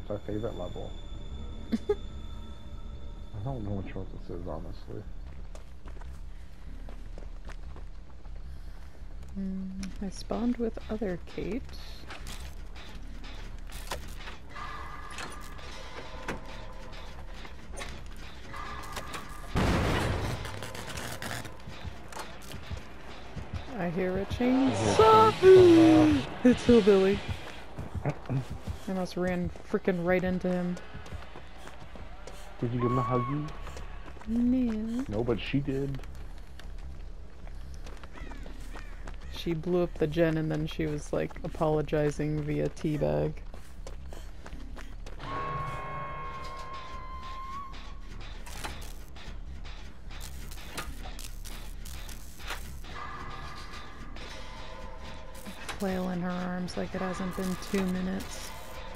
It's our favorite level. I don't know which one this is, honestly. I spawned with other Kate. I hear a chainsaw. It's Hillbilly. I almost ran freaking right into him. Did you give him a huggy? No. No, but she did. She blew up the gen and then she was like apologizing via teabag. Flail in her arms like it hasn't been 2 minutes.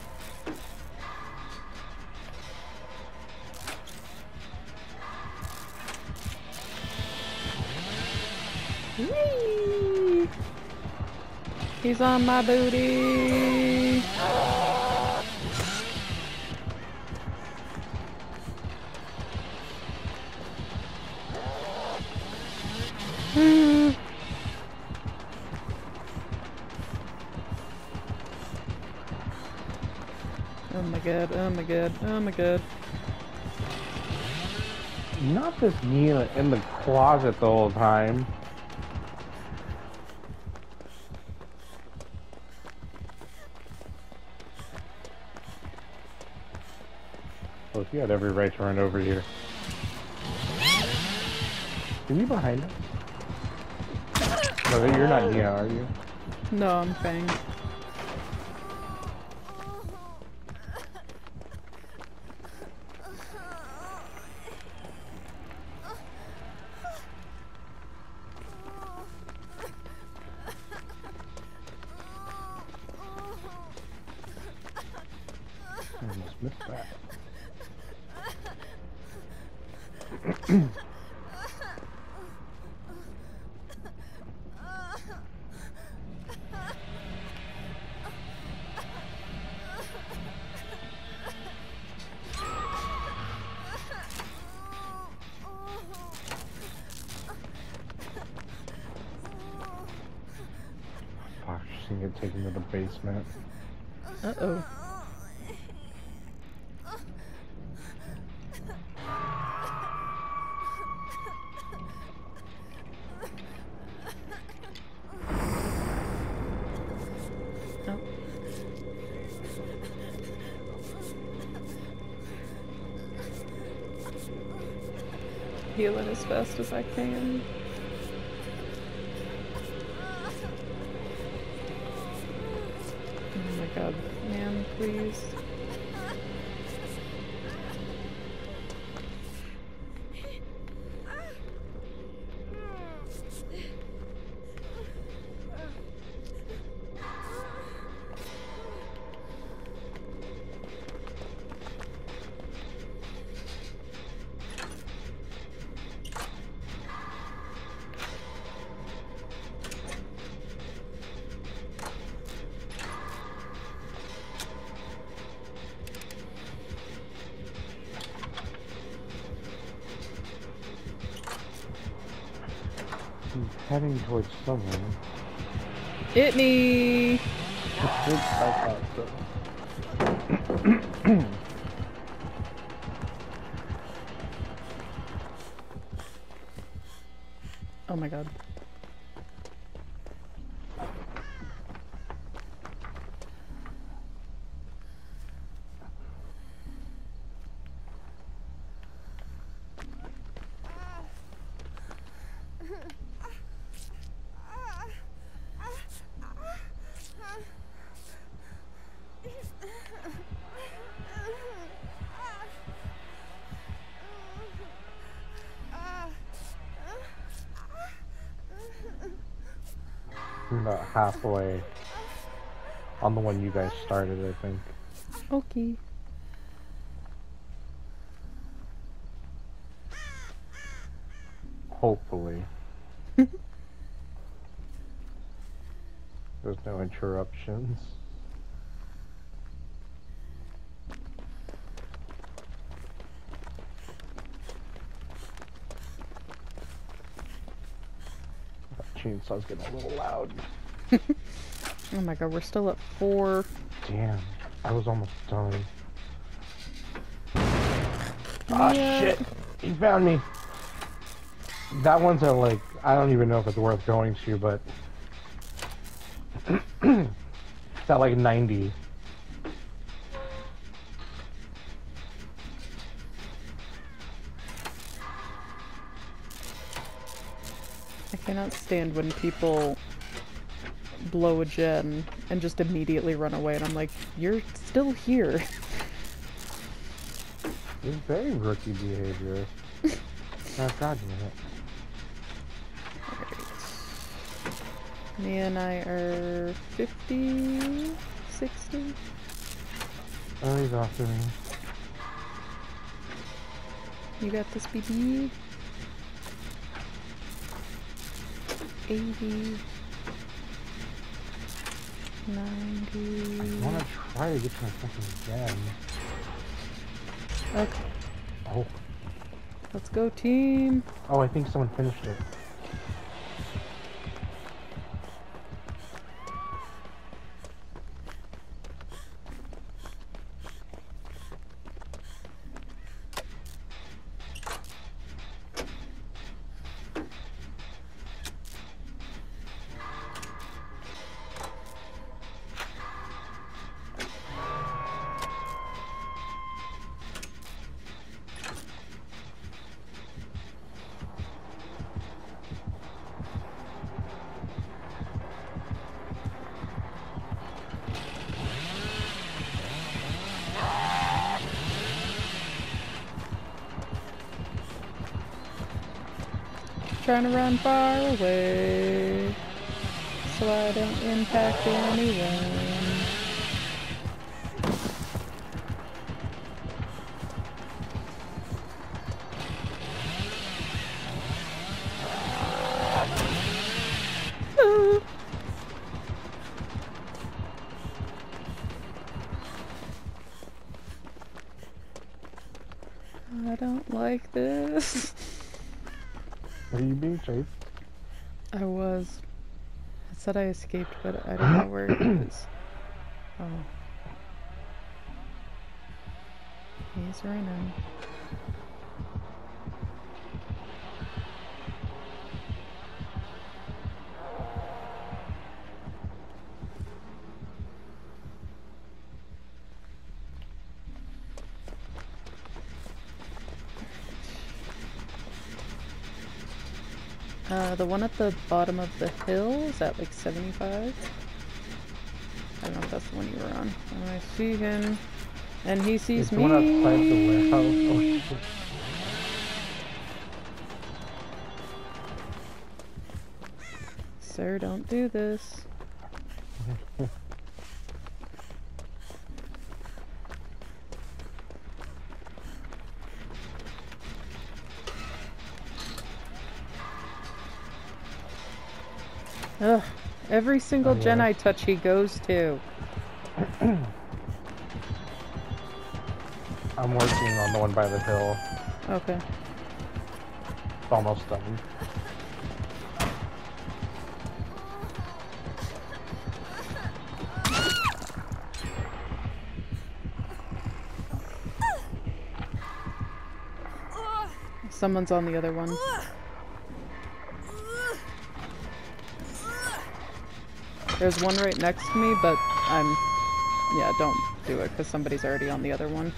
Whee! He's on my booty! Oh my god, oh my god, oh my god. Not this Nina in the closet the whole time. Look, you had every right to run over here. Are you behind us? No, you're not Nina, are you? No, I'm Fang. I almost missed that. Fuck, she's gonna get taken to the basement. Uh-oh. Healing as fast as I can. Oh my god, man, please. He's heading towards someone. Hit me! Oh my god. I'm about halfway on the one you guys started, I think. Okay. Hopefully. There's no interruptions. chainsaw's getting a little loud. Oh my god, we're still at 4. Damn, I was almost done. Ah, shit! He found me! That one's at like, I don't even know if it's worth going to, but... it's at like 90. I cannot stand when people blow a gen and just immediately run away, and I'm like, you're still here. It's very rookie behavior. Oh, god damn it. Alright. Mia and I are 50, 60. Oh, he's after me. You got this, BB? 80. 90. I wanna try to get to my fucking gen. Okay. Oh. Let's go, team. Oh, I think someone finished it. Trying to run far away so I don't impact anyone. I don't like this. Are you being chased? I was. I said I escaped, but I don't know where it is. Oh. He's running. The one at the bottom of the hill is at like 75. I don't know if that's the one you were on. Oh, I see him, and he sees It's me. the one outside the warehouse. Oh shit. Sir, don't do this. Ugh. Every single gen I touch, he goes to. I'm working on the one by the hill. Okay. It's almost done. Someone's on the other one. There's one right next to me, but yeah, don't do it, because somebody's already on the other one.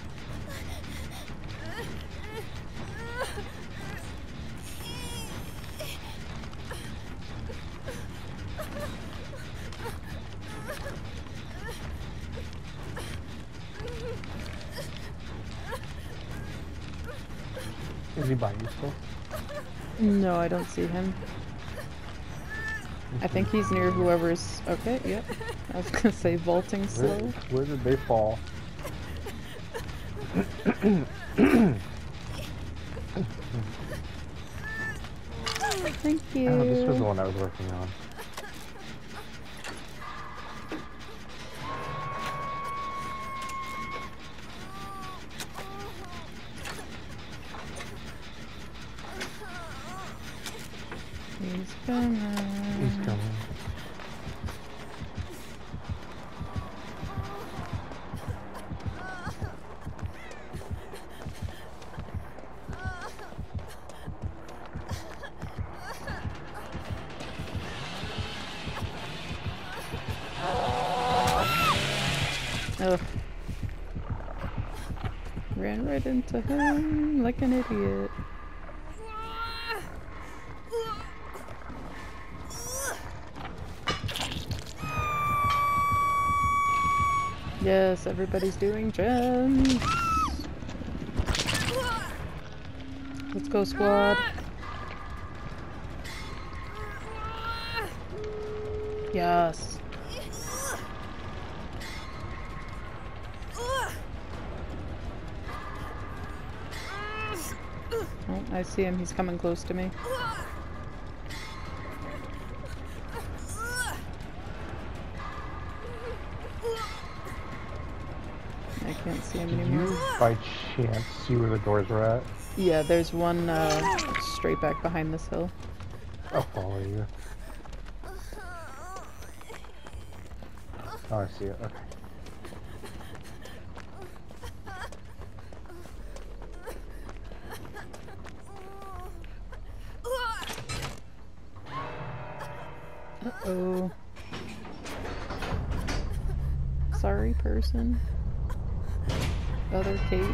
Is he by you still? No, I don't see him. I think he's near whoever's... Okay, yep. I was gonna say vaulting slow. Where did they fall? Thank you. Oh, this was the one I was working on. He's gonna... Ran right into him like an idiot. Yes, everybody's doing gems. Let's go, squad. Yes. Oh, I see him. He's coming close to me. I can't see him Did anymore. you, by chance, see where the doors were at? Yeah, there's one straight back behind this hill. I'll follow you. Oh, I see it. Okay. Uh-oh. Sorry, person. Other Kate.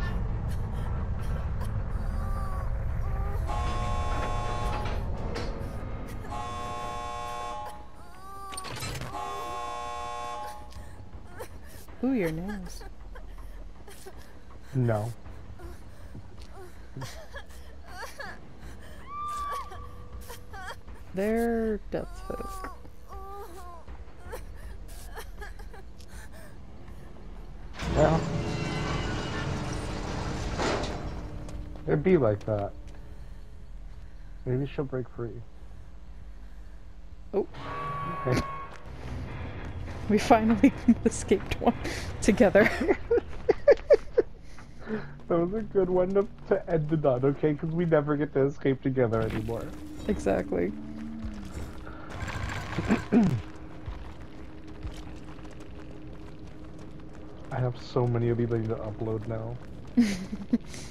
Ooh, your nails. No. They're death folk. Well, it'd be like that. Maybe she'll break free. Oh, Okay. we finally escaped one together. That was a good one to end it on, okay? Because we never get to escape together anymore. Exactly. I have so many of these things to upload now.